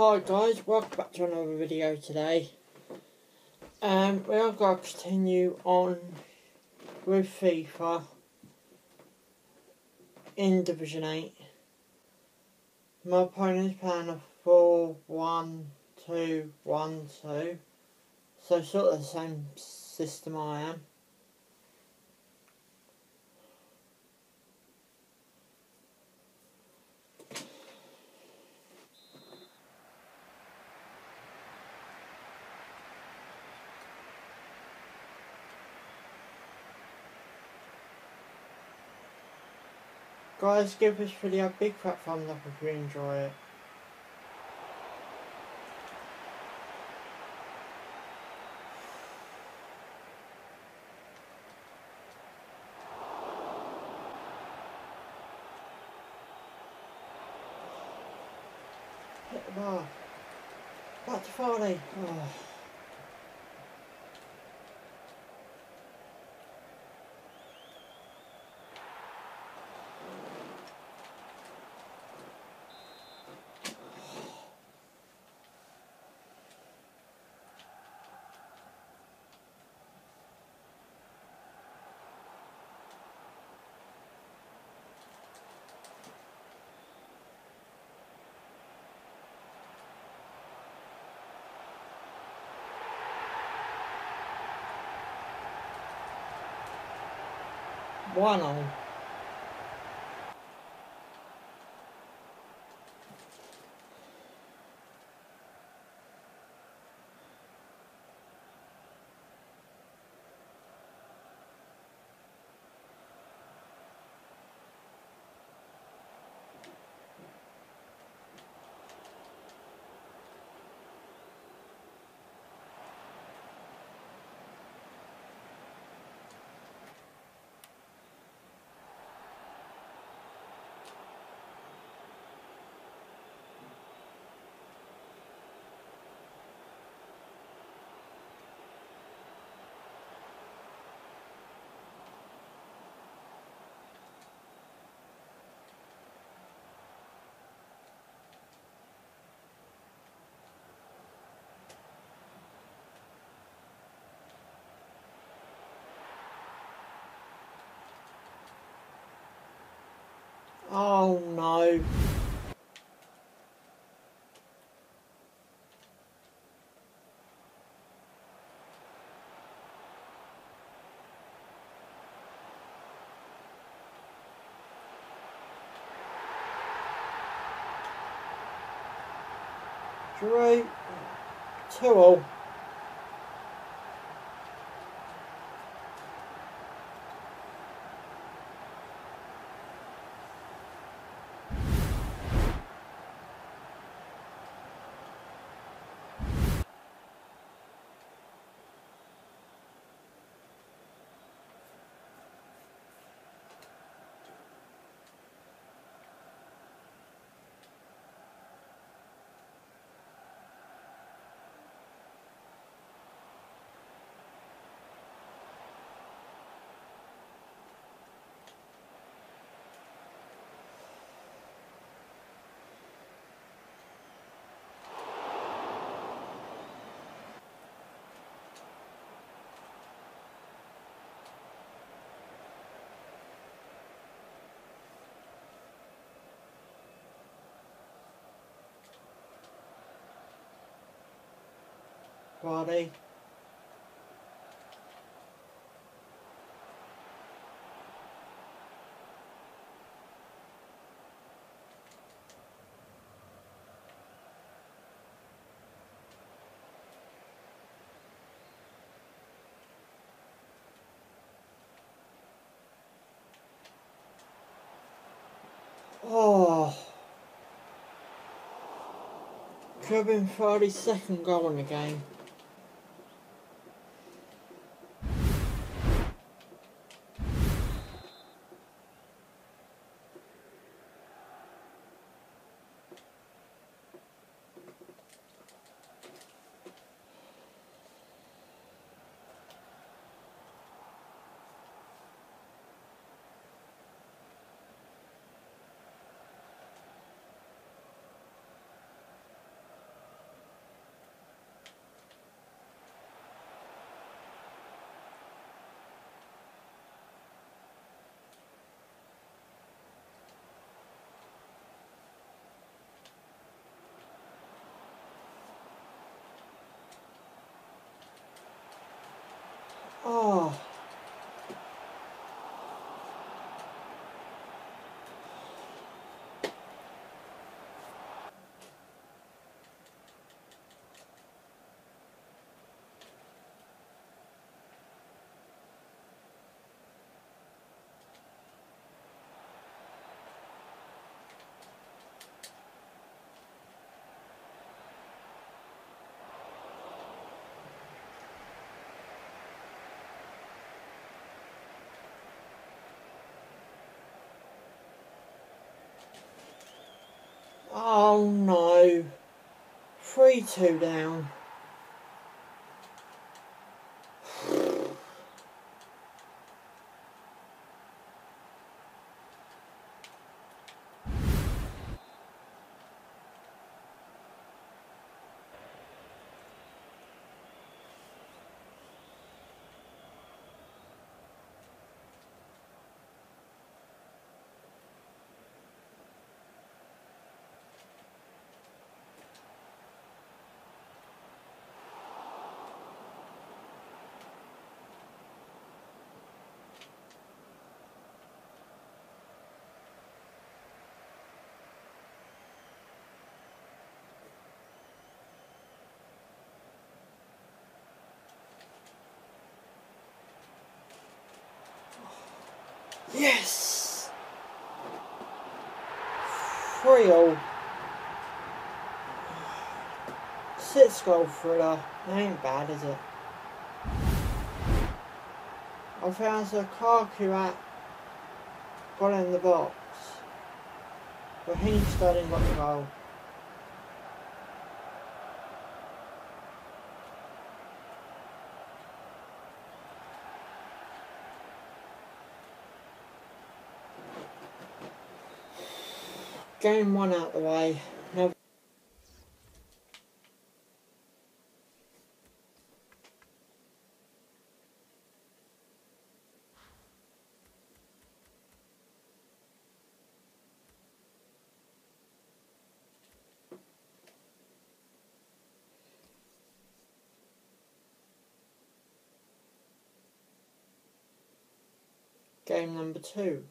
Hi guys, welcome back to another video today. We are going to continue on with FIFA in Division 8. My opponent's playing a 4-1-2-1-2, so sort of the same system I am. Guys, give this video a big fat thumbs up if you enjoy it. Hit the bar. Back to Farley. Oh. One on. Oh no. Drew. 2-all. Body. Oh. Could have been 32nd goal in the game. Oh. Oh no. 3-2 down. Yes! 3-all. 6-goal thriller. That ain't bad, is it? I found Lukaku at got in the box. Raheem Sterling got the goal. Game 1 out the way. Now game number 2.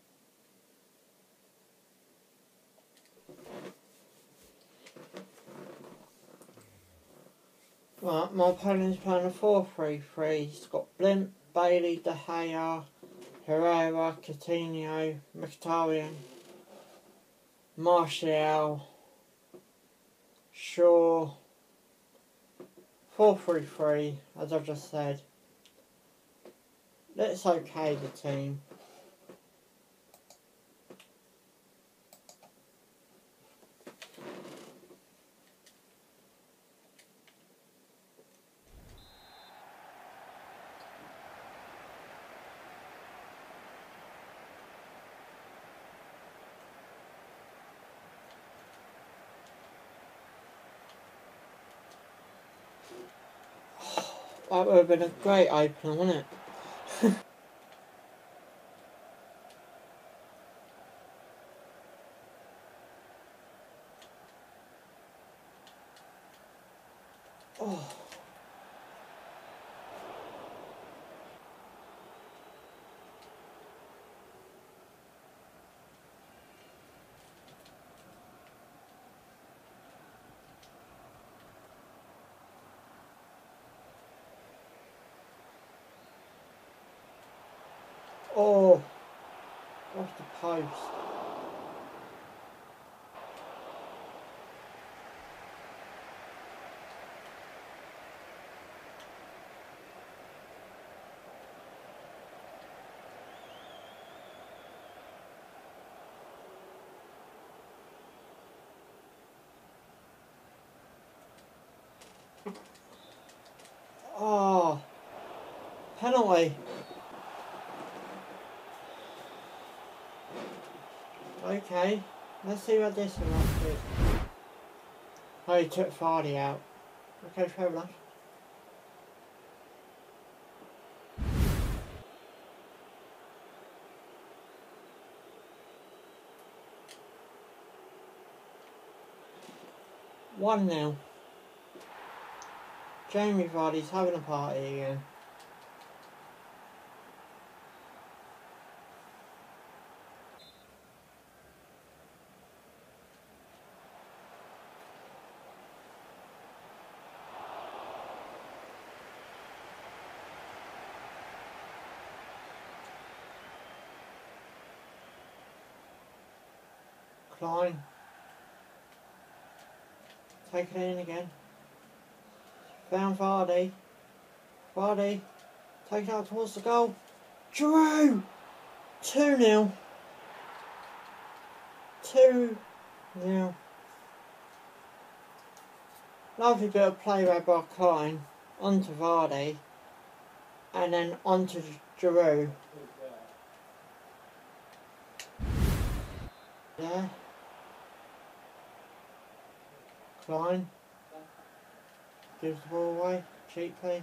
Right, my opponent's playing a 4-3-3. He's got Blint, Bailey, De Gea, Herrera, Coutinho, Mkhitaryan, Martial, Shaw. 4-3-3, as I've just said. Let's okay the team. That would have been a great opener, wouldn't it? Oh. Oh. Off the post. Oh. Penalty. Okay. Let's see what this one is. Oh, he took Vardy out. Okay, fair enough. One now. Jamie Vardy's having a party again. Klein. Take it in again. Found Vardy. Vardy. Take it out towards the goal. Giroud! 2-0. 2-0. Lovely bit of play there by Klein. Onto Vardy. And then onto Giroud. There. Klein. Gives the ball away cheaply.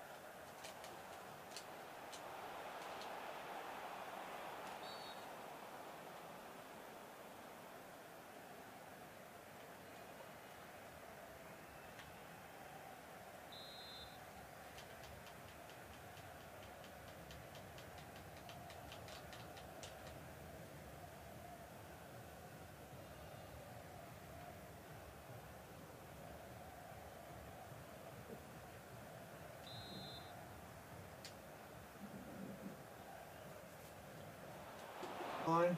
Klein.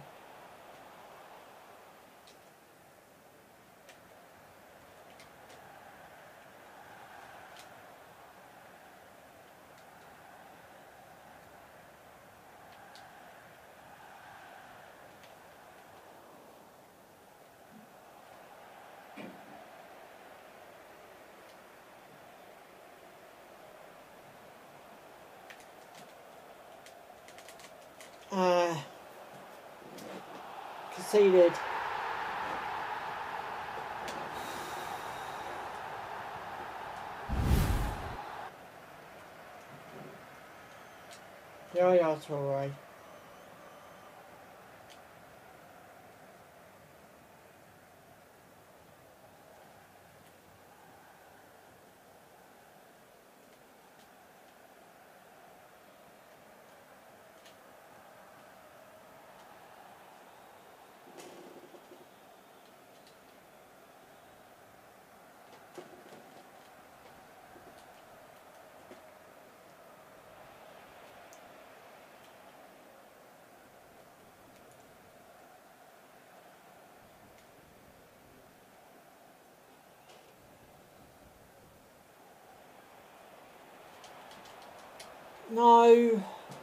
Conceded. Yaya Toure. No.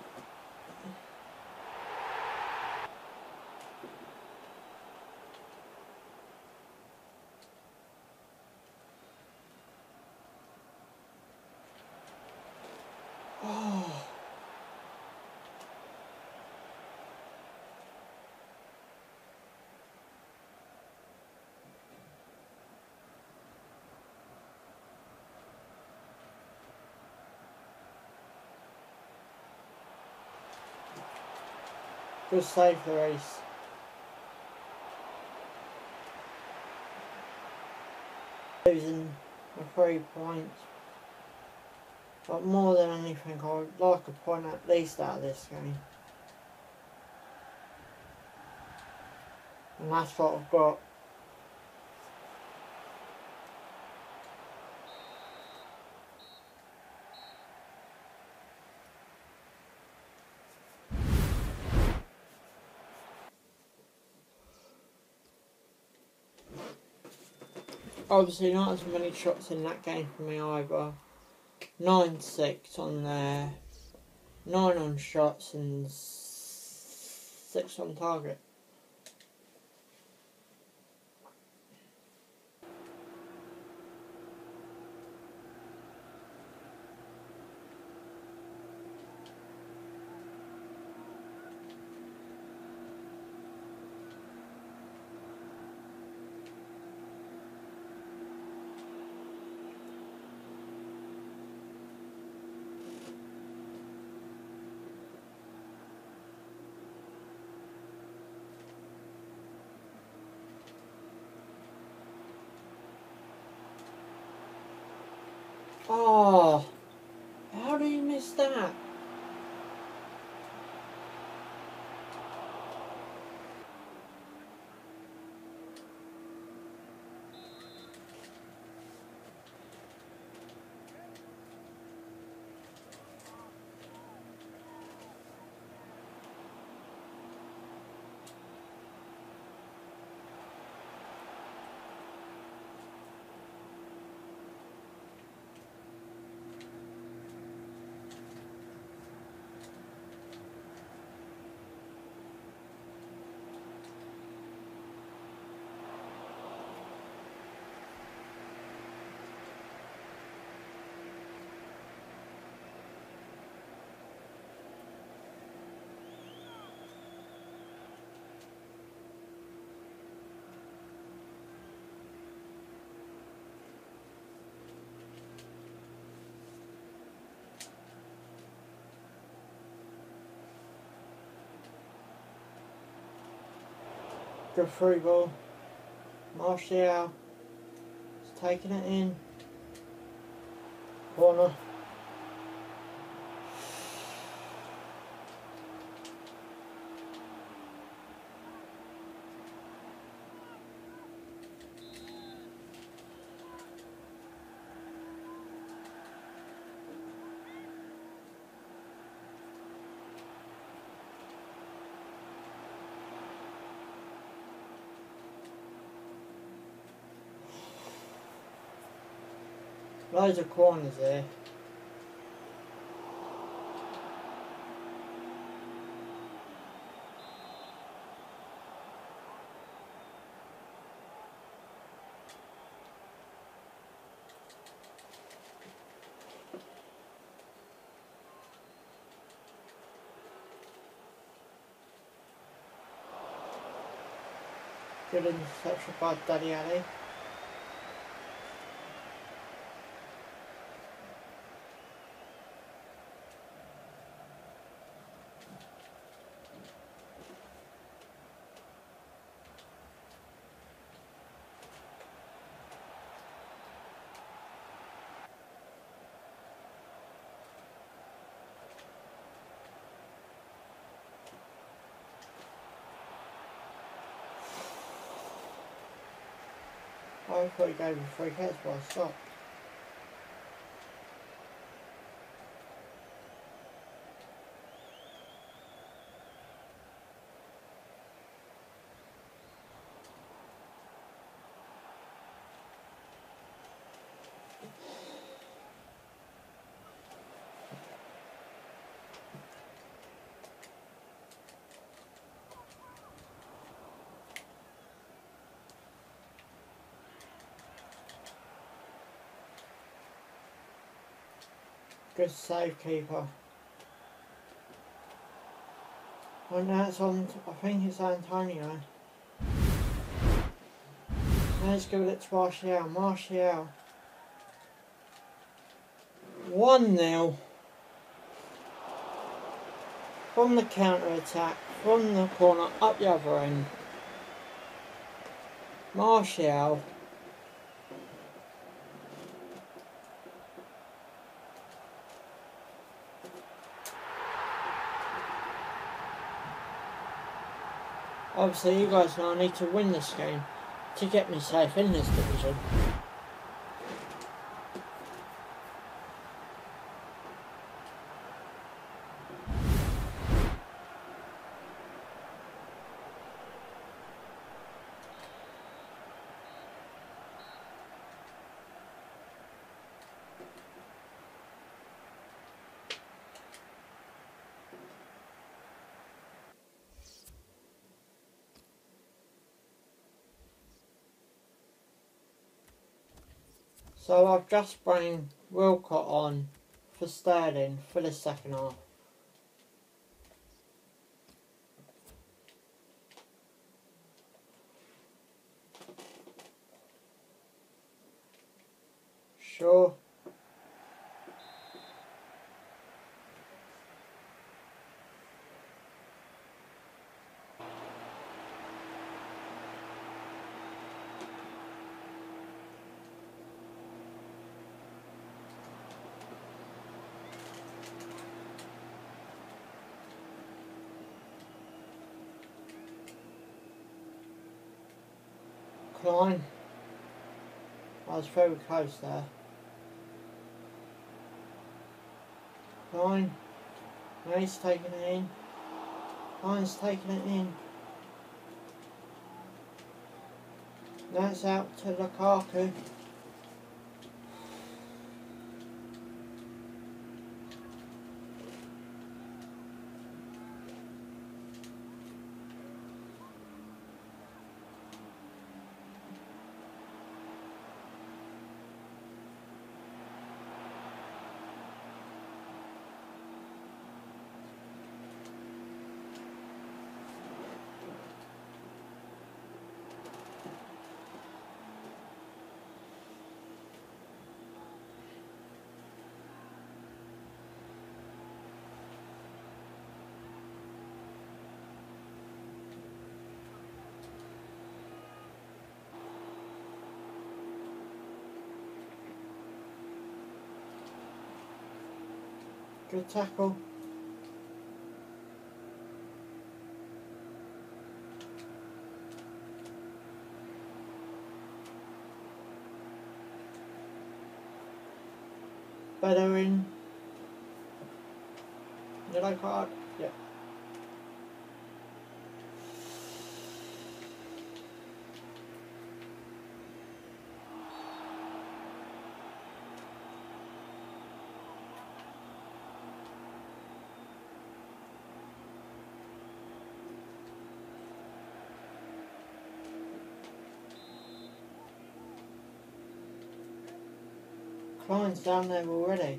Oh. Good save for Reece. Losing the 3 points. But more than anything, I would like a point at least out of this game. And that's what I've got. Obviously not as many shots in that game for me either. 9-6 on there. 9 on shots and 6 on target. Oh, how do you miss that? Good through ball. Martial is taking it in. Corner. Loads of corners there. Good interception by Daddy Ali. I thought he gave me 3 hits, but I stopped. Good save, keeper. And now it's on, I think it's Antonio. Let's give it to Martial. Martial. 1-0. From the counter attack, from the corner, up the other end. Martial. Obviously, you guys know I need to win this game to get me safe in this division. So I've just bring Wilcott on for Sterling for the second half. Sure. Klein. I was very close there. Klein. Now he's taking it in. Klein's taking it in. Now it's out to Lukaku. Good tackle. Bellerin. Yellow card? Yep. Klein's down there already.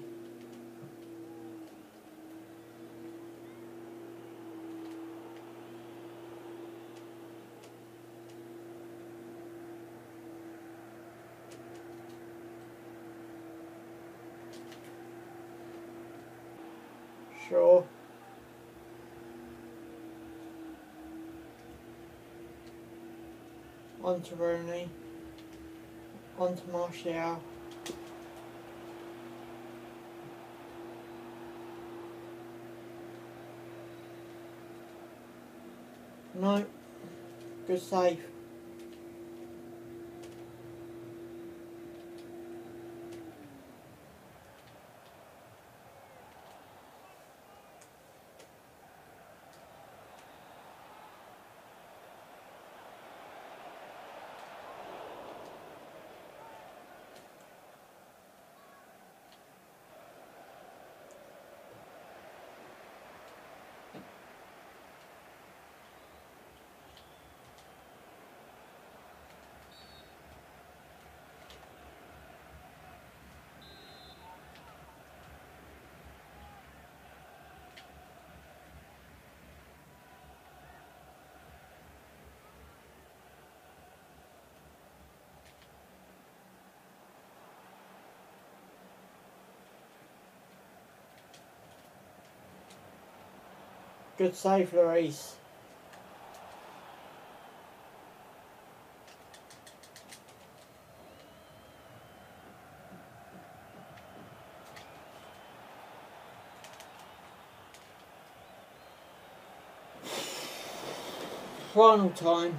Sure. On to Rooney. On to Martial. No. Good save. Good save, Lloris. Final time.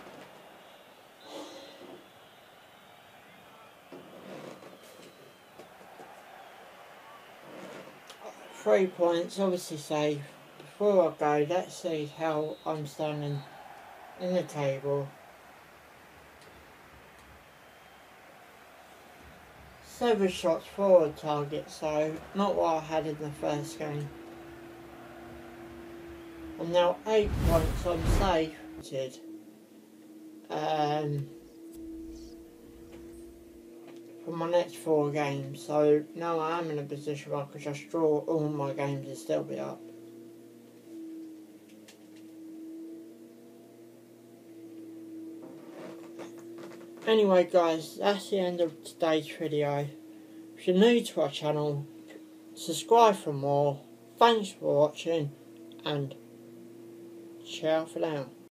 Three points, obviously safe. Before I go, let's see how I'm standing in the table. 7 shots, 4 targets, so not what I had in the first game. I'm now 8 points, I'm safe. For my next 4 games, so now I am in a position where I could just draw all my games and still be up. Anyway guys, that's the end of today's video. If you're new to our channel, subscribe for more. Thanks for watching, and ciao for now.